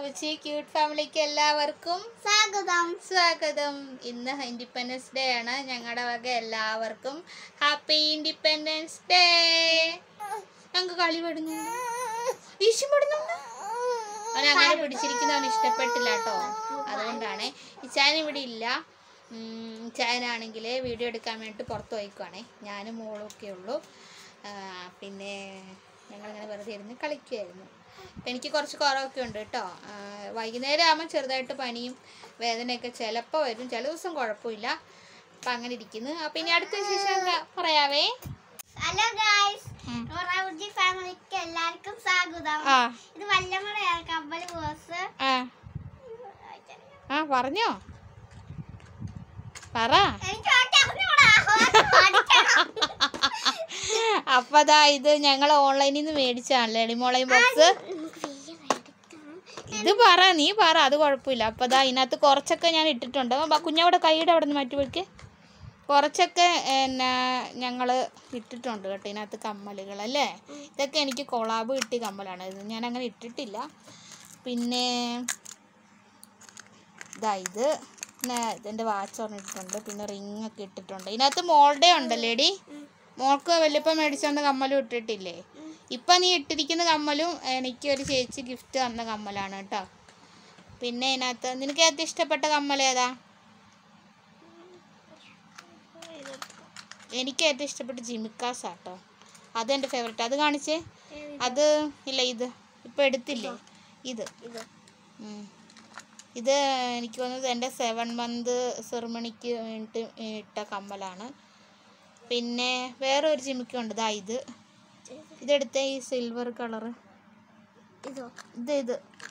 ബബുച്ചി cute ഫാമിലിക്ക് എല്ലാവർക്കും സ്വാഗതം. ഇന്ന് ഇൻഡിപെൻഡൻസ് ഡേ ആണ്. ഞങ്ങളുടെ വക എല്ലാവർക്കും ഹാപ്പി ഇൻഡിപെൻഡൻസ് ഡേ. ഞങ്ങൾക്ക് കളി പെടുന്നു, ഈശും പെടുന്നുണ്ട്. അവൻ അങ്ങനെ പിടിച്ചിരിക്കുന്നവന് ഇഷ്ടപ്പെട്ടില്ല കേട്ടോ. അതുകൊണ്ടാണ് ഇച്ചായൻ ഇവിടെ ഇല്ല. ഇച്ചായനാണെങ്കിൽ വീഡിയോ എടുക്കാൻ വേണ്ടിയിട്ട് പുറത്ത് പോയിക്കുവാണേ. ഞാനും മോളും ഒക്കെ ഉള്ളൂ. പിന്നെ ഞങ്ങളിങ്ങനെ വെറുതെ ഇരുന്ന് കളിക്കുമായിരുന്നു. അപ്പം എനിക്ക് കുറച്ച് കുറവൊക്കെ ഉണ്ട് കേട്ടോ. വൈകുന്നേരം ആകുമ്പോൾ ചെറുതായിട്ട് പനിയും വേദനയൊക്കെ ചിലപ്പോൾ വരും, ചില ദിവസം കുഴപ്പമില്ല. അപ്പം അങ്ങനെ ഇരിക്കുന്നു. അപ്പം ഇനി അടുത്ത വിശേഷം പറയാവേ. ഹലോ ഗായ്സ്, ബബുച്ചി ഫാമിലിക്ക് എല്ലാവർക്കും സ്വാഗതം. ഇത് വല്ലമടയാണ് കമ്പൽ ബോസ്. പറഞ്ഞോ, പറ. അപ്പൊ അതാ ഇത് ഞങ്ങൾ ഓൺലൈനിൽ നിന്ന് മേടിച്ചാണല്ലേ ഡിമോളൈൻ ബോക്സ്. ഇത് പറ, നീ പറ, അത് കുഴപ്പമില്ല. അപ്പൊ അതാ ഇതിനകത്ത് കുറച്ചൊക്കെ ഞാൻ ഇട്ടിട്ടുണ്ട്. കുഞ്ഞവിടെ കൈയുടെ അവിടെ നിന്ന് മാറ്റി വയ്ക്ക്. കുറച്ചൊക്കെ ഞങ്ങൾ ഇട്ടിട്ടുണ്ട് കേട്ടോ ഇതിനകത്ത് കമ്മലുകൾ അല്ലേ. ഇതൊക്കെ എനിക്ക് കൊളാബ് കിട്ടിയ കമ്മലാണ്. ഇത് ഞാൻ അങ്ങനെ ഇട്ടിട്ടില്ല. പിന്നെ ഇതാ ഇത് ഇതിൻ്റെ വാച്ച് ഇട്ടിട്ടുണ്ട്. പിന്നെ റിങ് ഒക്കെ ഇട്ടിട്ടുണ്ട്. ഇതിനകത്ത് മോളുടെ ഉണ്ടല്ലേടി, മോൾക്ക് വലിയപ്പം മേടിച്ചോണ്ട് കമ്മലും ഇട്ടിട്ടില്ലേ. ഇപ്പം നീ ഇട്ടിരിക്കുന്ന കമ്മലും എനിക്ക് ഒരു ചേച്ചി ഗിഫ്റ്റ് തന്ന കമ്മലാണ് കേട്ടോ. പിന്നെ ഇതിനകത്ത് നിനക്ക് ഏറ്റവും ഇഷ്ടപ്പെട്ട കമ്മൽ ഏതാ? എനിക്ക് ഏറ്റവും ഇഷ്ടപ്പെട്ട ജിമിക്കാസ് ആട്ടോ. അതെൻ്റെ ഫേവറേറ്റ്. അത് കാണിച്ചേ. അത് ഇല്ല, ഇത് ഇപ്പം എടുത്തില്ലേ, ഇത് ഇത് എനിക്ക് തോന്നുന്നത് എൻ്റെ 7 മന്ത് സെറിമണിക്ക് വേണ്ടിയിട്ട് ഇട്ട കമ്മലാണ്. പിന്നെ വേറെ ഒരു ജിമിക്കുണ്ട്, ഇതാ ഇതെടുത്ത ഈ സിൽവർ കളറ്, ഇത്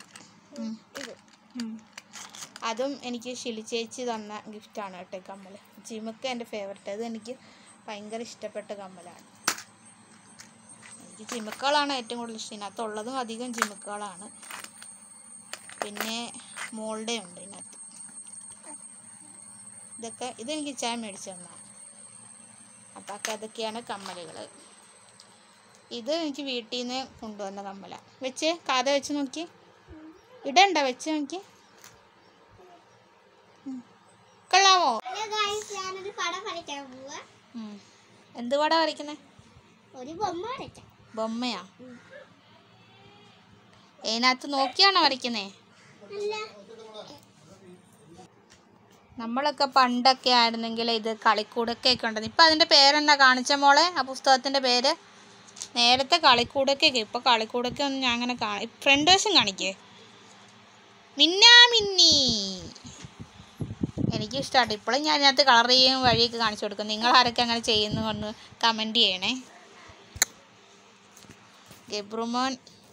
അതും എനിക്ക് ഷിലി ചേച്ചി തന്ന ഗിഫ്റ്റാണ് കേട്ടോ. കമ്മൽ ജിമിക്ക എൻ്റെ ഫേവററ്റ്. അത് എനിക്ക് ഭയങ്കര ഇഷ്ടപ്പെട്ട കമ്മലാണ്. എനിക്ക് ജിമിക്കുകളാണ് ഏറ്റവും കൂടുതൽ ഇഷ്ടം. ഇതിനകത്തുള്ളതും അധികം ജിമിക്കുകളാണ്. പിന്നെ മോളുടെ ഉണ്ട് ഇതിനകത്ത്. ഇതെനിക്ക് ചായ മേടിച്ചു തന്നാണ്. അപ്പം അതൊക്കെയാണ് കമ്മലുകൾ. ഇത് എനിക്ക് വീട്ടിൽ നിന്ന് കൊണ്ടുവന്ന കമ്മലാണ്. വെച്ച് കാത വെച്ച് നോക്കി, ഇടണ്ട, വെച്ച് നോക്കി, കൊള്ളാമോ? എന്ത് പടം വരയ്ക്കുന്നേ? ബൊമ്മയാ? അതിനകത്ത് നോക്കിയാണോ വരയ്ക്കുന്നേ? നമ്മളൊക്കെ പണ്ടൊക്കെ ആയിരുന്നെങ്കിൽ ഇത് കളിക്കൂടൊക്കെയൊക്കെ ഉണ്ടെന്ന്. ഇപ്പം അതിൻ്റെ പേരെന്താ കാണിച്ച മോളെ, ആ പുസ്തകത്തിൻ്റെ പേര്? നേരത്തെ കളിക്കൂടൊക്കെയൊക്കെ, ഇപ്പോൾ കളിക്കൂടൊക്കെ ഒന്നും ഞാൻ അങ്ങനെ ഫ്രണ്ട് വശം കാണിക്കേ. മിന്നി എനിക്കിഷ്ടമാണ്. ഇപ്പോഴും ഞാൻ അതിനകത്ത് കളർ ചെയ്യും വഴിയൊക്കെ കാണിച്ചു കൊടുക്കും. നിങ്ങൾ ആരൊക്കെ അങ്ങനെ ചെയ്യുന്നു ഒന്ന് കമൻറ്റ് ചെയ്യണേ. ഗബ്രുമോൻ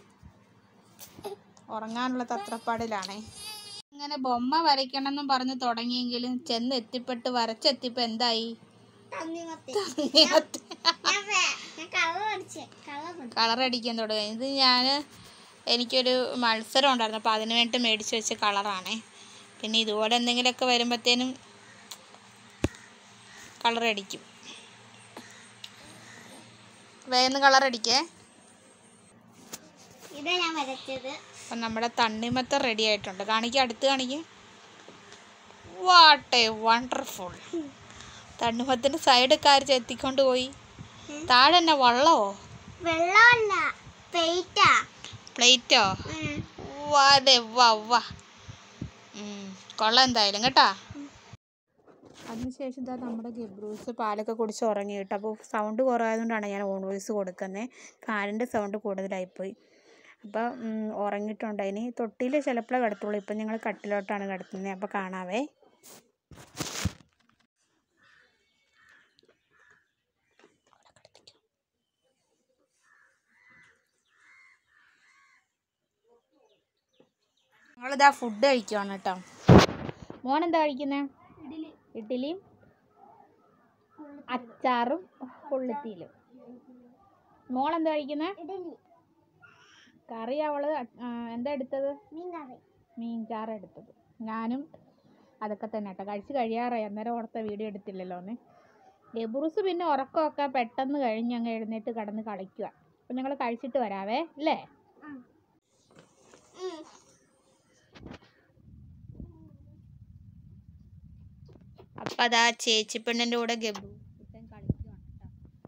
ഉറങ്ങാനുള്ള തത്രപ്പാടിലാണേ. അങ്ങനെ ബൊമ്മ വരയ്ക്കണമെന്നും പറഞ്ഞ് തുടങ്ങിയെങ്കിലും ചെന്ന് എത്തിപ്പെട്ട് വരച്ചെത്തിപ്പോൾ എന്തായി? കളറടിക്കാൻ തുടങ്ങി. ഇത് എനിക്കൊരു മത്സരം ഉണ്ടായിരുന്നു, അപ്പോൾ അതിന് വേണ്ടി മേടിച്ച് വെച്ച കളറാണേ. പിന്നെ ഇതുപോലെ എന്തെങ്കിലുമൊക്കെ വരുമ്പോഴത്തേനും കളറടിക്കും. വേഗം കളറടിക്കേ. അപ്പം നമ്മുടെ തണ്ണിമത്തൻ റെഡി ആയിട്ടുണ്ട്. കാണിക്കുക, അടുത്ത് കാണിക്കുക. What A wonderful. തണ്ണിമത്തൻ്റെ സൈഡൊക്കെ ആര് ചെത്തിക്കൊണ്ട് പോയി? താഴെ തന്നെ വള്ളമോ? പ്ലേറ്റോ? വാ കൊള്ളാം എന്തായാലും കേട്ടാ. അതിനുശേഷം ഇതാ നമ്മുടെ ഗബ്രൂസ് പാലൊക്കെ കുടിച്ച് ഉറങ്ങി കേട്ടോ. അപ്പോൾ സൗണ്ട് കുറവായതുകൊണ്ടാണ് ഞാൻ ഓൺ വോയിസ് കൊടുക്കുന്നത്. ഫാനിൻ്റെ സൗണ്ട് കൂടുതലായിപ്പോയി. അപ്പം ഉറങ്ങിയിട്ടുണ്ട്. ഇനി തൊട്ടിയിൽ ചിലപ്പോഴേ കിടത്തുള്ളൂ. ഇപ്പം ഞങ്ങൾ കട്ടിലോട്ടാണ് കിടത്തുന്നത്. അപ്പോൾ കാണാവേ. ഞങ്ങളിതാ ഫുഡ് കഴിക്കുവാണ് കേട്ടോ. മോനെന്താ കഴിക്കുന്നത്? ഇഡ്ഡലിയും അച്ചാറും ഉള്ളിത്തീലും. മോളെന്താ കഴിക്കുന്നത്? കറി അവള് എന്താ എടുത്തത്? മീൻചാറ് എടുത്തത്. ഞാനും അതൊക്കെ തന്നെ കേട്ടോ. കഴിച്ച് കഴിയാറായി. അന്നേരം ഓർത്ത വീഡിയോ എടുത്തില്ലല്ലോ എന്ന്. ഗബ്രൂസ് പിന്നെ ഉറക്കമൊക്കെ പെട്ടെന്ന് കഴിഞ്ഞ് അങ്ങ് എഴുന്നേറ്റ് കിടന്ന് കളിക്കുക. അപ്പം ഞങ്ങൾ കഴിച്ചിട്ട് വരാവേ അല്ലേ. അപ്പം അതാ ചേച്ചി പെണ്ണിൻ്റെ കൂടെ ഗബ്ബു കളിക്കുകയാണ് കേട്ടോ.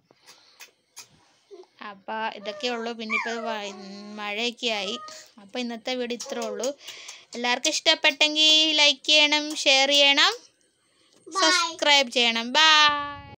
അപ്പം ഇതൊക്കെ ഉള്ളൂ. പിന്നെ ഇപ്പോൾ മഴയൊക്കെ ആയി. അപ്പോൾ ഇന്നത്തെ വീഡിയോ ഇത്രേ ഉള്ളൂ. എല്ലാവർക്കും ഇഷ്ടപ്പെട്ടെങ്കിൽ ലൈക്ക് ചെയ്യണം, ഷെയർ ചെയ്യണം, സബ്സ്ക്രൈബ് ചെയ്യണം. ബൈ.